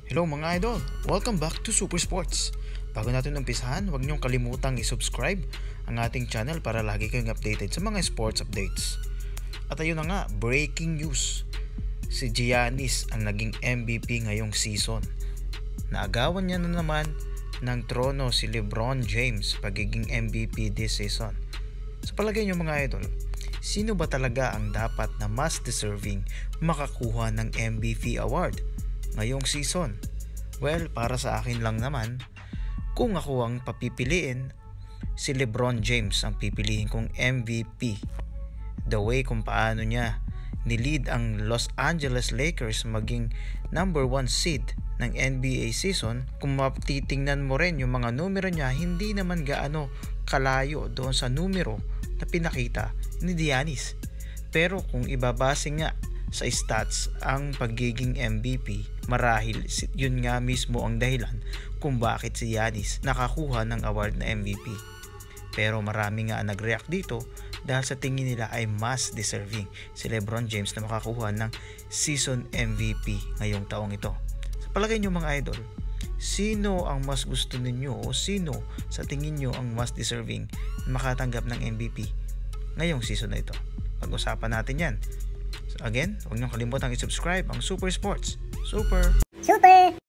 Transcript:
Hello mga idol! Welcome back to Super Sports. Bago natin umpisahan, huwag niyong kalimutang i-subscribe ang ating channel para lagi kayong updated sa mga sports updates. At ayun na nga, breaking news. Si Giannis ang naging MVP ngayong season. Naagawan niya na naman ng trono si LEBRON James pagiging MVP this season. Sa palagay niyo mga idol, sino ba talaga ang dapat na mas deserving makakuha ng MVP award ngayong season? Well, para sa akin lang naman, kung ako ang papipiliin, si LeBron James ang pipiliin kong MVP. The way kung paano niya nilid ang Los Angeles Lakers maging number 1 seed ng NBA season, kung matitingnan mo rin yung mga numero niya, hindi naman gaano kalayo doon sa numero na pinakita ni Giannis. Pero kung ibabase nga sa stats ang pagiging MVP, marahil yun nga mismo ang dahilan kung bakit si Giannis nakakuha ng award na MVP. Pero marami nga nag-react dito dahil sa tingin nila ay mas deserving si LeBron James na makakuha ng season MVP ngayong taong ito. Sa palagay nyo mga idol, sino ang mas gusto ninyo o sino sa tingin nyo ang mas deserving na makatanggap ng MVP ngayong season na ito? Pag-usapan natin yan. So again, huwag niyong kalimutang i-subscribe ang Super Sports. Super!